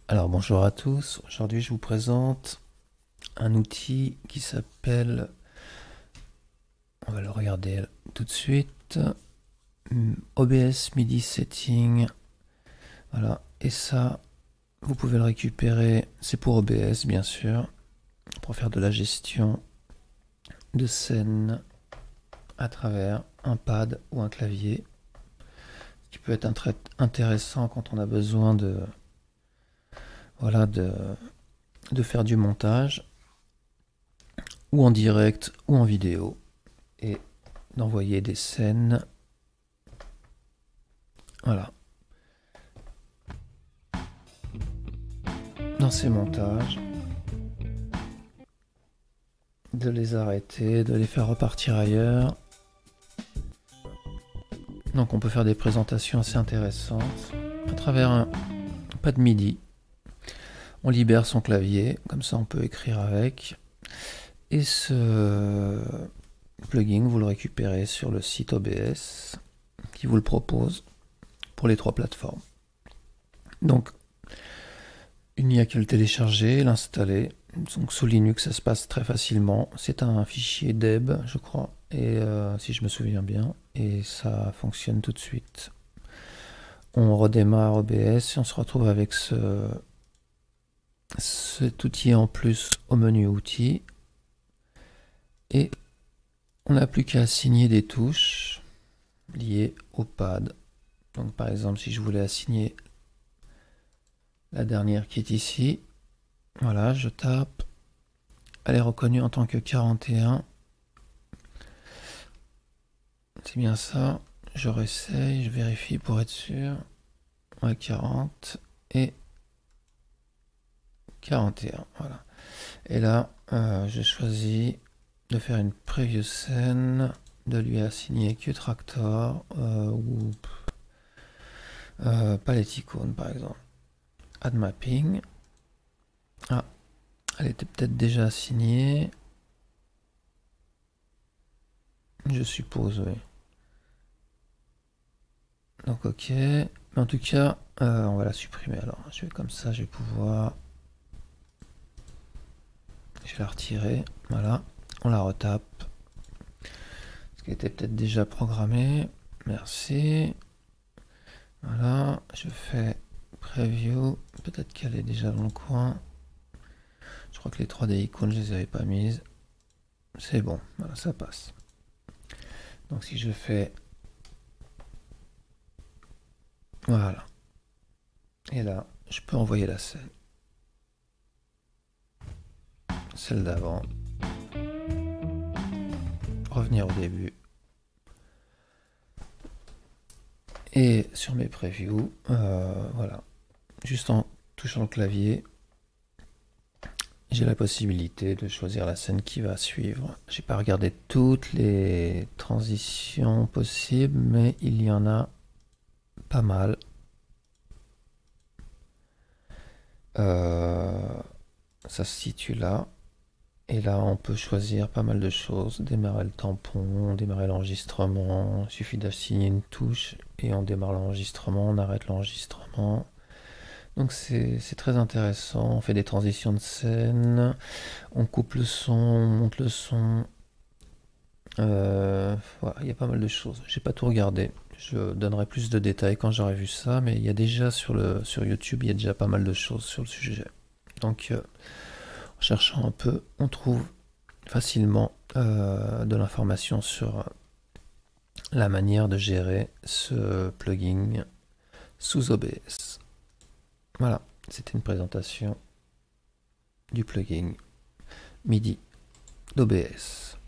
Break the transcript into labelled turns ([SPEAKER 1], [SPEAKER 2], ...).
[SPEAKER 1] Alors bonjour à tous, aujourd'hui je vous présente un outil qui s'appelle, on va le regarder tout de suite, OBS MIDI Setting. Voilà, et ça vous pouvez le récupérer, c'est pour OBS bien sûr, pour faire de la gestion de scène à travers un pad ou un clavier, ce qui peut être intéressant quand on a besoin voilà, de faire du montage, ou en direct ou en vidéo, et d'envoyer des scènes. Voilà. Dans ces montages, de les arrêter, de les faire repartir ailleurs. Donc on peut faire des présentations assez intéressantes à travers un pad MIDI. On libère son clavier, comme ça on peut écrire avec. Et ce plugin, vous le récupérez sur le site OBS qui vous le propose pour les 3 plateformes. Donc il n'y a qu'à le télécharger, l'installer. Donc sous Linux ça se passe très facilement. C'est un fichier deb je crois, et si je me souviens bien, et ça fonctionne tout de suite. On redémarre OBS et on se retrouve avec cet outil en plus au menu outils, et on n'a plus qu'à assigner des touches liées au pad. Donc par exemple si je voulais assigner la dernière qui est ici, voilà, je tape, elle est reconnue en tant que 41. C'est bien ça. Je réessaye, je vérifie pour être sûr. Ouais, 40 et 41. Voilà. Et là, je choisis de faire une preview scène, de lui assigner Qtractor ou Palette Icon par exemple. Add mapping. Ah, elle était peut-être déjà assignée. Je suppose, oui. Donc ok. Mais en tout cas, on va la supprimer. Alors, je vais comme ça, je vais pouvoir. Je vais la retirer. Voilà. On la retape. Ce qui était peut-être déjà programmé. Merci. Voilà. Je fais preview. Peut-être qu'elle est déjà dans le coin. Je crois que les 3D icônes, je les avais pas mises. C'est bon. Voilà, ça passe. Donc si je fais. Voilà. Et là, je peux envoyer la scène. Celle d'avant. Revenir au début. Et sur mes previews, voilà. Juste en touchant le clavier, j'ai la possibilité de choisir la scène qui va suivre. J'ai pas regardé toutes les transitions possibles, mais il y en a pas mal. Ça se situe là. Et là, on peut choisir pas mal de choses. Démarrer le tampon, démarrer l'enregistrement. Il suffit d'assigner une touche et on démarre l'enregistrement, on arrête l'enregistrement. Donc c'est très intéressant. On fait des transitions de scène, on coupe le son, on monte le son. Voilà, il y a pas mal de choses. J'ai pas tout regardé. Je donnerai plus de détails quand j'aurai vu ça, mais il y a déjà sur YouTube, il y a déjà pas mal de choses sur le sujet. Donc en cherchant un peu, on trouve facilement de l'information sur la manière de gérer ce plugin sous OBS. Voilà, c'était une présentation du plugin MIDI d'OBS.